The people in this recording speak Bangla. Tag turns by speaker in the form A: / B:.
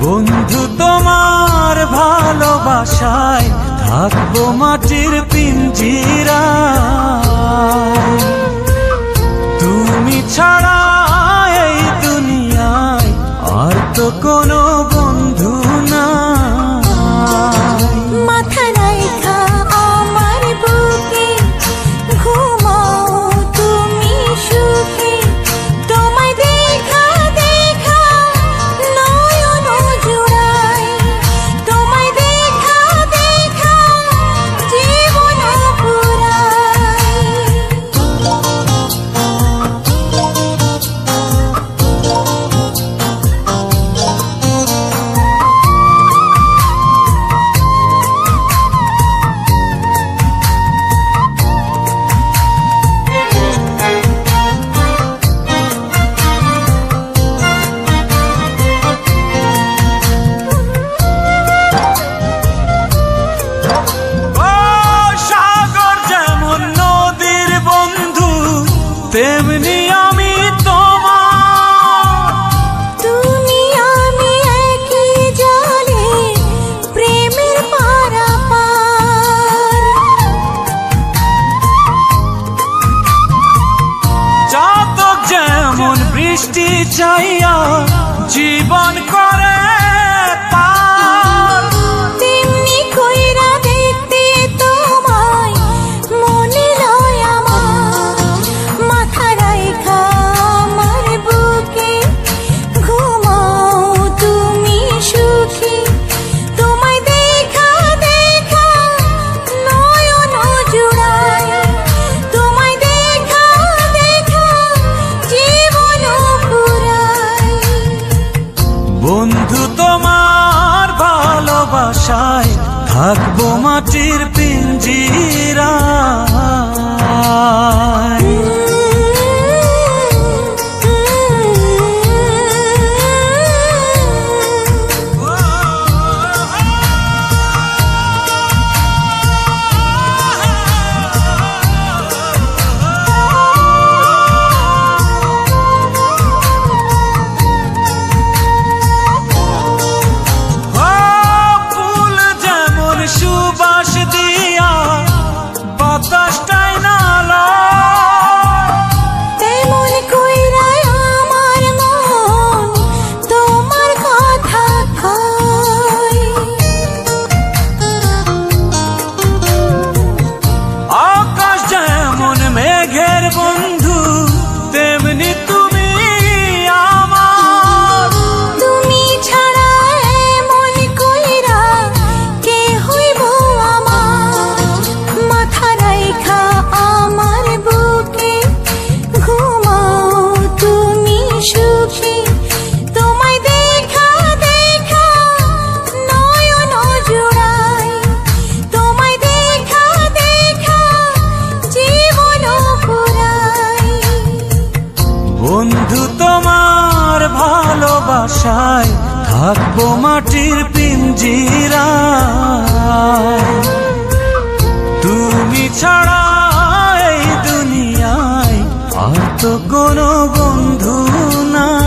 A: বন্ধু তোমার ভালোবাসায় থাকবো মাটির পিঞ্জিরায়। তুমি ছাড়া এই দুনিয়ায় আর তো কোনো বন্ধু নাই।
B: মাথা রাইখা আমার বুকে ঘুমাও তুমি সুখে, তোমায় দেখা দেখা নয়ন জুড়াই, তোমায় দেখা দেখা জীবন পুরাই।
A: তেমনি আমি তোমার,
B: তুমি আমি একই জলে প্রেমের পারাপার।
A: চাতক যেমন বৃষ্টি চাইয়া জীবন করে পার,
B: তেমনি কইরা দেখতে তোমায় মনে লয় আমার। মাথা রাইখা আমার বুকে ঘুমাও তুমি সুখী, তোমায় দেখা দেখা নয়ন জুড়াই, তোমায় দেখা দেখা জীবন পুরাই।
A: বন্ধু তোমার ভালোবাসায় থাকবো মাটির পিঞ্জিরায়। সুবাস দিয়া বাতাসটাই নালা,
B: তেমন কইরা আমার মন তোমার কথা কয়।
A: আকাশ যেমন মেঘের বন্ধু তেমনি তুমি আমার।
B: তুমি ছাড়া এমন কইরা কে হইব আমার। মাথা রাইখা আমার বুকে ঘুমাও তুমি সুখী, তোমায় দেখা দেখা নয়ন জুড়াই, তোমায় দেখা দেখা জীবন পুরাই।
A: বন্ধু তোমার ভালোবাসায় থাকবো মাটির পিঞ্জিরায়। তুমি ছাড়া এই দুনিয়ায় আর তো কোনো বন্ধু না।